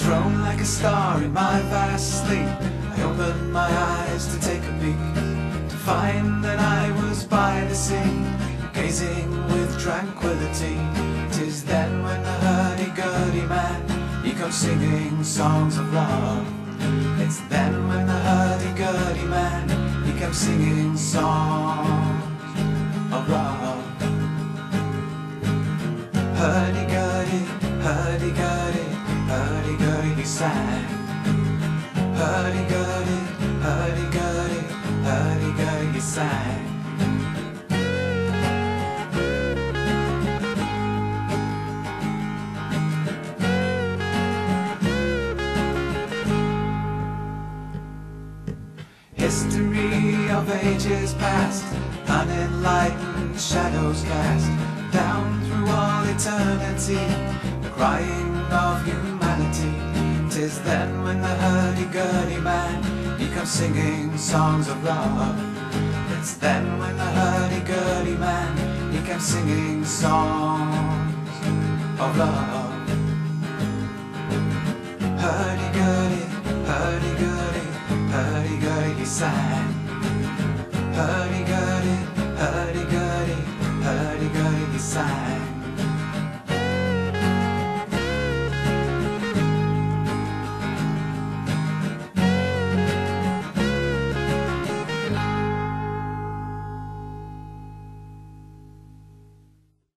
Thrown like a star in my vast sleep, I opened my eyes to take a peek, to find that I was by the sea, gazing with tranquility. 'Tis then when the hurdy-gurdy man, he comes singing songs of love. It's then when the hurdy-gurdy man, he comes singing songs of love. Hurdy-gurdy, hurdy-gurdy, hurdy-gurdy, he sang. Hurdy-gurdy, hurdy-gurdy, hurdy-gurdy, he sang. History of ages past, unenlightened shadows cast down through all eternity, the crying of humanity. 'Tis then when the hurdy-gurdy man, he comes singing songs of love. It's then when the hurdy-gurdy man, he comes singing songs of love. Hurdy-gurdy, hurdy-gurdy, hurdy-gurdy, he sang.